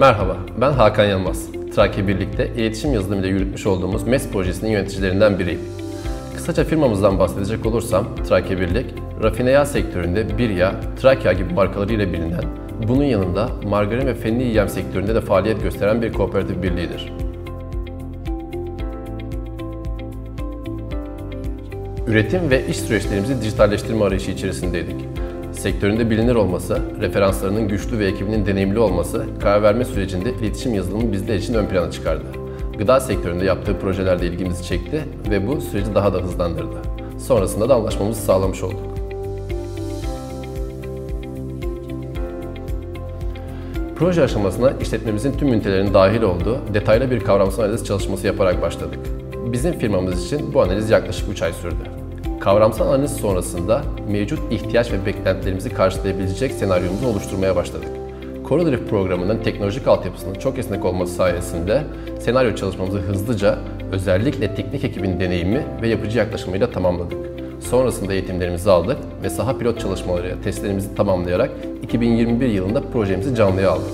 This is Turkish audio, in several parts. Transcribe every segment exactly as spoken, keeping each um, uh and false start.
Merhaba, ben Hakan Yılmaz. Trakya Birlik'te iletişim yazılımıyla yürütmüş olduğumuz M E S projesinin yöneticilerinden biriyim. Kısaca firmamızdan bahsedecek olursam, Trakya Birlik, rafine yağ sektöründe Birya, Trakya gibi markalarıyla bilinen, bunun yanında margarin ve fenli yem sektöründe de faaliyet gösteren bir kooperatif birliğidir. Üretim ve iş süreçlerimizi dijitalleştirme arayışı içerisindeydik. Sektöründe bilinir olması, referanslarının güçlü ve ekibinin deneyimli olması, karar verme sürecinde iletişim yazılımı bizler için ön plana çıkardı. Gıda sektöründe yaptığı projelerde ilgimizi çekti ve bu süreci daha da hızlandırdı. Sonrasında da anlaşmamızı sağlamış olduk. Proje aşamasına işletmemizin tüm ünitelerinin dahil olduğu detaylı bir kavramsal analiz çalışması yaparak başladık. Bizim firmamız için bu analiz yaklaşık üç ay sürdü. Kavramsal analiz sonrasında mevcut ihtiyaç ve beklentilerimizi karşılayabilecek senaryomuzu oluşturmaya başladık. CorelDrift programının teknolojik altyapısının çok esnek olması sayesinde senaryo çalışmamızı hızlıca, özellikle teknik ekibin deneyimi ve yapıcı yaklaşımıyla tamamladık. Sonrasında eğitimlerimizi aldık ve saha pilot çalışmalarıyla testlerimizi tamamlayarak iki bin yirmi bir yılında projemizi canlıya aldık.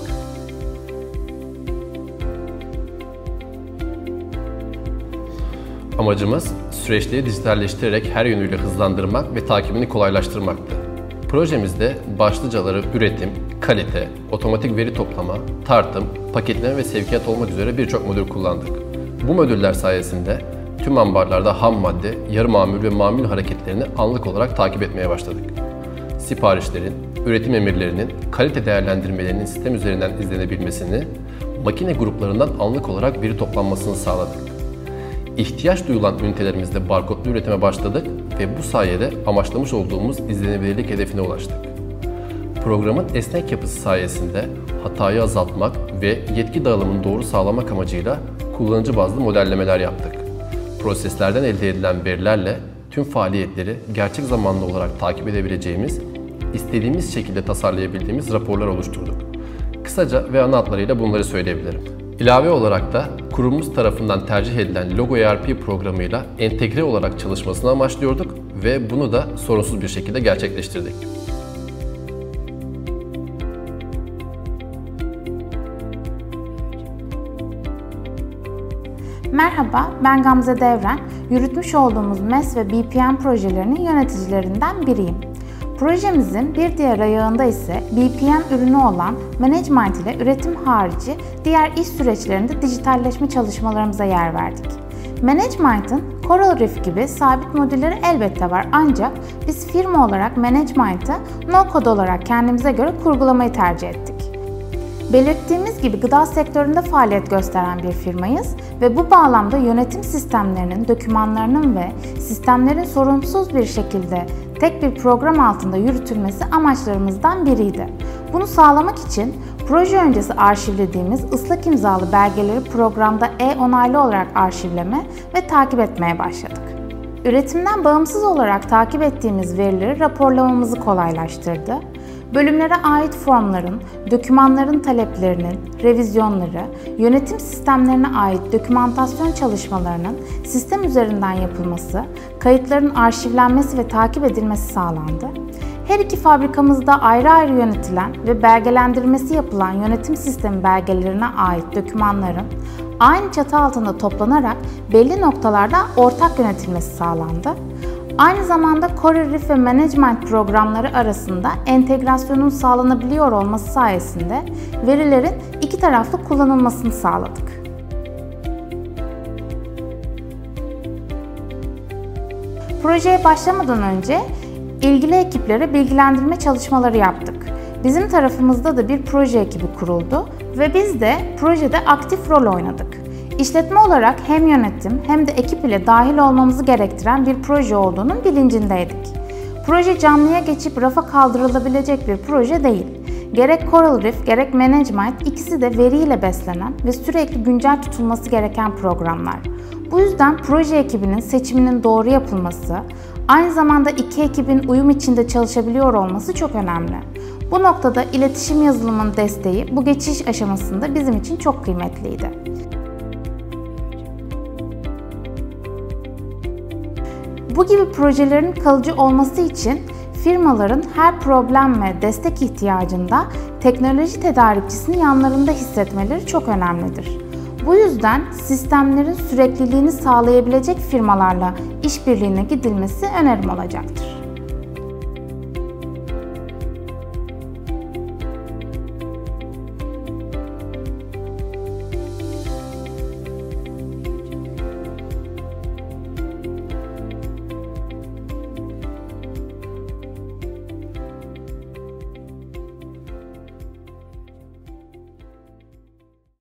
Amacımız, süreçleri dijitalleştirerek her yönüyle hızlandırmak ve takibini kolaylaştırmaktı. Projemizde başlıcaları üretim, kalite, otomatik veri toplama, tartım, paketleme ve sevkiyat olmak üzere birçok modül kullandık. Bu modüller sayesinde tüm ambarlarda ham madde, yarı mamul ve mamul hareketlerini anlık olarak takip etmeye başladık. Siparişlerin, üretim emirlerinin, kalite değerlendirmelerinin sistem üzerinden izlenebilmesini, makine gruplarından anlık olarak veri toplanmasını sağladık. İhtiyaç duyulan ünitelerimizde barkodlu üretime başladık ve bu sayede amaçlamış olduğumuz izlenebilirlik hedefine ulaştık. Programın esnek yapısı sayesinde hatayı azaltmak ve yetki dağılımını doğru sağlamak amacıyla kullanıcı bazlı modellemeler yaptık. Proseslerden elde edilen verilerle tüm faaliyetleri gerçek zamanlı olarak takip edebileceğimiz, istediğimiz şekilde tasarlayabildiğimiz raporlar oluşturduk. Kısaca ve ana hatlarıyla bunları söyleyebilirim. İlave olarak da kurumumuz tarafından tercih edilen Logo E R P programıyla entegre olarak çalışmasını amaçlıyorduk ve bunu da sorunsuz bir şekilde gerçekleştirdik. Merhaba, ben Gamze Devren. Yürütmüş olduğumuz M E S ve B P M projelerinin yöneticilerinden biriyim. Projemizin bir diğer ayağında ise B P M ürünü olan Management ile üretim harici diğer iş süreçlerinde dijitalleşme çalışmalarımıza yer verdik. Management'ın CorelDrift gibi sabit modülleri elbette var, ancak biz firma olarak Management'ı no-code olarak kendimize göre kurgulamayı tercih ettik. Belirttiğimiz gibi gıda sektöründe faaliyet gösteren bir firmayız ve bu bağlamda yönetim sistemlerinin, dokümanlarının ve sistemlerin sorunsuz bir şekilde tek bir program altında yürütülmesi amaçlarımızdan biriydi. Bunu sağlamak için proje öncesi arşivlediğimiz ıslak imzalı belgeleri programda e-onaylı olarak arşivleme ve takip etmeye başladık. Üretimden bağımsız olarak takip ettiğimiz verileri raporlamamızı kolaylaştırdı. Bölümlere ait formların, dokümanların taleplerinin, revizyonları, yönetim sistemlerine ait dokümantasyon çalışmalarının sistem üzerinden yapılması, kayıtların arşivlenmesi ve takip edilmesi sağlandı. Her iki fabrikamızda ayrı ayrı yönetilen ve belgelendirmesi yapılan yönetim sistemi belgelerine ait dokümanların aynı çatı altında toplanarak belli noktalarda ortak yönetilmesi sağlandı. Aynı zamanda CorelDrift ve Management programları arasında entegrasyonun sağlanabiliyor olması sayesinde verilerin iki taraflı kullanılmasını sağladık. Projeye başlamadan önce ilgili ekiplere bilgilendirme çalışmaları yaptık. Bizim tarafımızda da bir proje ekibi kuruldu ve biz de projede aktif rol oynadık. İşletme olarak hem yönetim hem de ekip ile dahil olmamızı gerektiren bir proje olduğunun bilincindeydik. Proje canlıya geçip rafa kaldırılabilecek bir proje değil. Gerek CorelDrift gerek Management ikisi de veriyle beslenen ve sürekli güncel tutulması gereken programlar. Bu yüzden proje ekibinin seçiminin doğru yapılması, aynı zamanda iki ekibin uyum içinde çalışabiliyor olması çok önemli. Bu noktada iletişim yazılımının desteği bu geçiş aşamasında bizim için çok kıymetliydi. Bu gibi projelerin kalıcı olması için firmaların her problem ve destek ihtiyacında teknoloji tedarikçisini yanlarında hissetmeleri çok önemlidir. Bu yüzden sistemlerin sürekliliğini sağlayabilecek firmalarla işbirliğine gidilmesi önerim olacaktır.